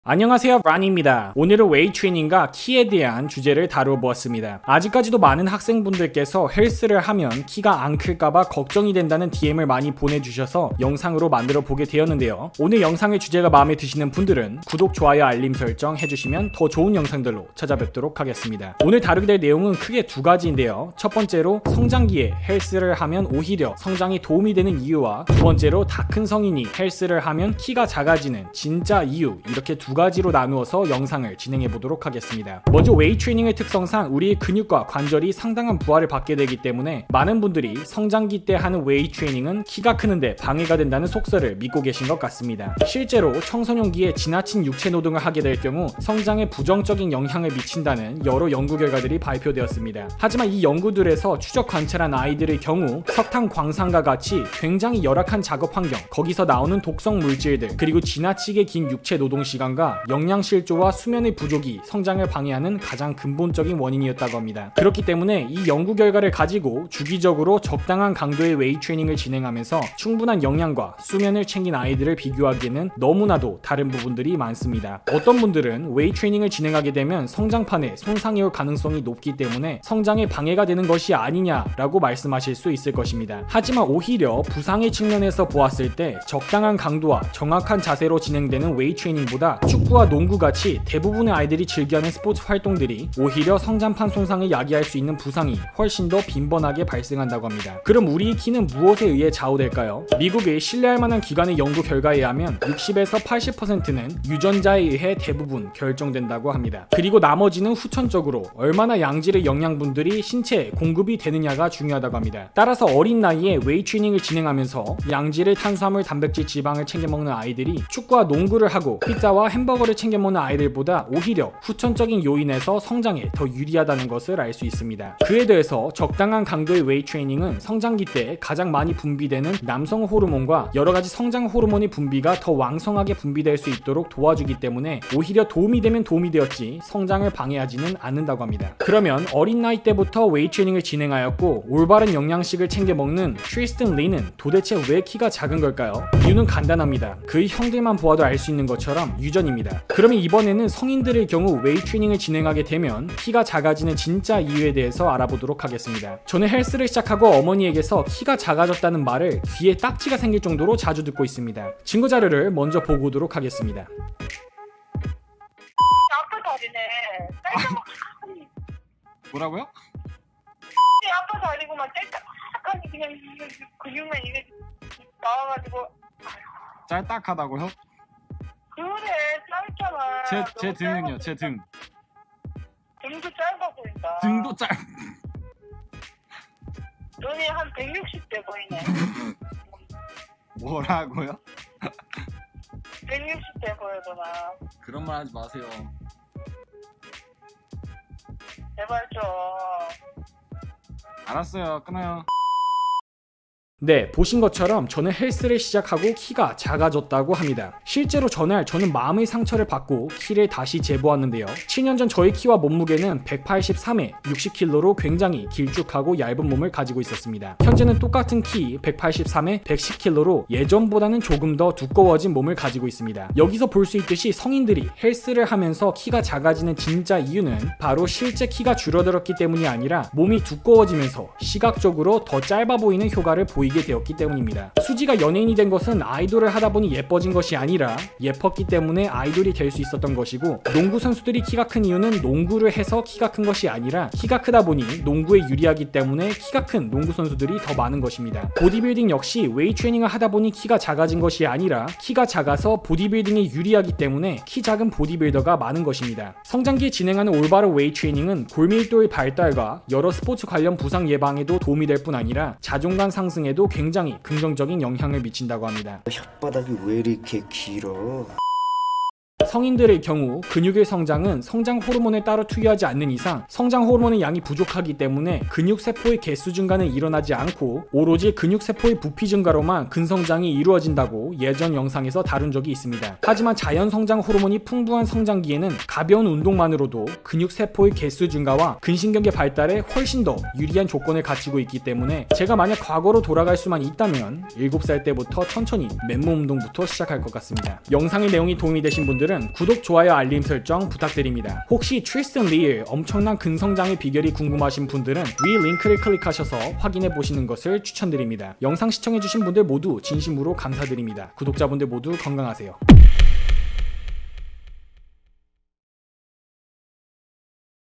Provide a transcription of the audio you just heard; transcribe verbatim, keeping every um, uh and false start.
안녕하세요, 란입니다. 오늘은 웨이트 트레이닝과 키에 대한 주제를 다루어 보았습니다. 아직까지도 많은 학생분들께서 헬스를 하면 키가 안 클까봐 걱정이 된다는 디엠을 많이 보내주셔서 영상으로 만들어 보게 되었는데요. 오늘 영상의 주제가 마음에 드시는 분들은 구독, 좋아요, 알림 설정 해주시면 더 좋은 영상들로 찾아뵙도록 하겠습니다. 오늘 다루게 될 내용은 크게 두 가지인데요. 첫 번째로 성장기에 헬스를 하면 오히려 성장에 도움이 되는 이유와 두 번째로 다 큰 성인이 헬스를 하면 키가 작아지는 진짜 이유, 이렇게 두 두 가지로 나누어서 영상을 진행해 보도록 하겠습니다. 먼저 웨이트 트레이닝의 특성상 우리의 근육과 관절이 상당한 부하를 받게 되기 때문에 많은 분들이 성장기 때 하는 웨이트 트레이닝은 키가 크는데 방해가 된다는 속설을 믿고 계신 것 같습니다. 실제로 청소년기에 지나친 육체 노동을 하게 될 경우 성장에 부정적인 영향을 미친다는 여러 연구 결과들이 발표되었습니다. 하지만 이 연구들에서 추적 관찰한 아이들의 경우 석탄 광산과 같이 굉장히 열악한 작업 환경, 거기서 나오는 독성 물질들, 그리고 지나치게 긴 육체 노동 시간과 영양실조와 수면의 부족이 성장을 방해하는 가장 근본적인 원인이었다고 합니다. 그렇기 때문에 이 연구 결과를 가지고 주기적으로 적당한 강도의 웨이트 트레이닝을 진행하면서 충분한 영양과 수면을 챙긴 아이들을 비교하기에는 너무나도 다른 부분들이 많습니다. 어떤 분들은 웨이트 트레이닝을 진행하게 되면 성장판에 손상이 올 가능성이 높기 때문에 성장에 방해가 되는 것이 아니냐라고 말씀하실 수 있을 것입니다. 하지만 오히려 부상의 측면에서 보았을 때 적당한 강도와 정확한 자세로 진행되는 웨이트 트레이닝보다 축구와 농구같이 대부분의 아이들이 즐겨하는 스포츠 활동들이 오히려 성장판 손상을 야기할 수 있는 부상이 훨씬 더 빈번하게 발생한다고 합니다. 그럼 우리의 키는 무엇에 의해 좌우될까요? 미국의 신뢰할 만한 기관의 연구 결과에 의하면 육십에서 팔십 퍼센트는 유전자에 의해 대부분 결정된다고 합니다. 그리고 나머지는 후천적으로 얼마나 양질의 영양분들이 신체에 공급이 되느냐가 중요하다고 합니다. 따라서 어린 나이에 웨이트 트레이닝을 진행하면서 양질의 탄수화물, 단백질, 지방을 챙겨 먹는 아이들이 축구와 농구를 하고 피자와 햄버거를 챙겨 먹는 아이들보다 오히려 후천적인 요인에서 성장에 더 유리하다는 것을 알 수 있습니다. 그에 대해서 적당한 강도의 웨이트 트레이닝은 성장기 때 가장 많이 분비되는 남성 호르몬과 여러가지 성장 호르몬의 분비가 더 왕성하게 분비될 수 있도록 도와주기 때문에 오히려 도움이 되면 도움이 되었지 성장을 방해하지는 않는다고 합니다. 그러면 어린 나이 때부터 웨이트 트레이닝을 진행하였고 올바른 영양식을 챙겨 먹는 트리스튼 리는 도대체 왜 키가 작은 걸까요? 이유는 간단합니다. 그의 형들만 보아도 알 수 있는 것처럼 유전입니다. 그러면 이번에는 성인들의 경우 웨이트 트레이닝을 진행하게 되면 키가 작아지는 진짜 이유에 대해서 알아보도록 하겠습니다. 저는 헬스를 시작하고 어머니에게서 키가 작아졌다는 말을 귀에 딱지가 생길 정도로 자주 듣고 있습니다. 증거 자료를 먼저 보고 오도록 하겠습니다. 아빠 다리네. 뭐라고요? 아빠 다리고만 짤딱하니 그냥 근육만 이게 나와가지고. 짤딱하다고요? 그래, 짧잖아. 제, 제 등은요, 제 등. 등도 짧아 보인다. 등도 짧. 눈이 한 백육십 대 보이네. 뭐라고요? 백육십 대 보여도나. 그런 말 하지 마세요. 제발 좀. 알았어요, 끊어요. 네, 보신 것처럼 저는 헬스를 시작하고 키가 작아졌다고 합니다. 실제로 전날 저는 마음의 상처를 받고 키를 다시 재보았는데요. 칠 년 전 저의 키와 몸무게는 백팔십삼에 육십 킬로그램로 굉장히 길쭉하고 얇은 몸을 가지고 있었습니다. 현재는 똑같은 키 백팔십삼에 백십 킬로그램로 예전보다는 조금 더 두꺼워진 몸을 가지고 있습니다. 여기서 볼 수 있듯이 성인들이 헬스를 하면서 키가 작아지는 진짜 이유는 바로 실제 키가 줄어들었기 때문이 아니라 몸이 두꺼워지면서 시각적으로 더 짧아 보이는 효과를 보이게 되었기 때문입니다. 수지가 연예인이 된 것은 아이돌을 하다 보니 예뻐진 것이 아니라 예뻤기 때문에 아이돌이 될 수 있었던 것이고, 농구 선수들이 키가 큰 이유는 농구를 해서 키가 큰 것이 아니라 키가 크다 보니 농구에 유리하기 때문에 키가 큰 농구 선수들이 더 많은 것입니다. 보디빌딩 역시 웨이트 트레이닝을 하다 보니 키가 작아진 것이 아니라 키가 작아서 보디빌딩에 유리하기 때문에 키 작은 보디빌더가 많은 것입니다. 성장기에 진행하는 올바른 웨이트 트레이닝은 골밀도의 발달과 여러 스포츠 관련 부상 예방에도 도움이 될 뿐 아니라 자존감 상승에도 굉장히 긍정적인 영향을 미친다고 합니다. 혓바닥이 왜 이렇게 길어? 성인들의 경우 근육의 성장은 성장 호르몬에 따로 투여하지 않는 이상 성장 호르몬의 양이 부족하기 때문에 근육 세포의 개수 증가는 일어나지 않고 오로지 근육 세포의 부피 증가로만 근성장이 이루어진다고 예전 영상에서 다룬 적이 있습니다. 하지만 자연 성장 호르몬이 풍부한 성장기에는 가벼운 운동만으로도 근육 세포의 개수 증가와 근신경계 발달에 훨씬 더 유리한 조건을 갖추고 있기 때문에 제가 만약 과거로 돌아갈 수만 있다면 일곱 살 때부터 천천히 맨몸 운동부터 시작할 것 같습니다. 영상의 내용이 도움이 되신 분들은 여러분 구독, 좋아요, 알림 설정 부탁드립니다. 혹시 트리스탄 리의 엄청난 근성장의 비결이 궁금하신 분들은 위 링크를 클릭하셔서 확인해 보시는 것을 추천드립니다. 영상 시청해주신 분들 모두 진심으로 감사드립니다. 구독자분들 모두 건강하세요.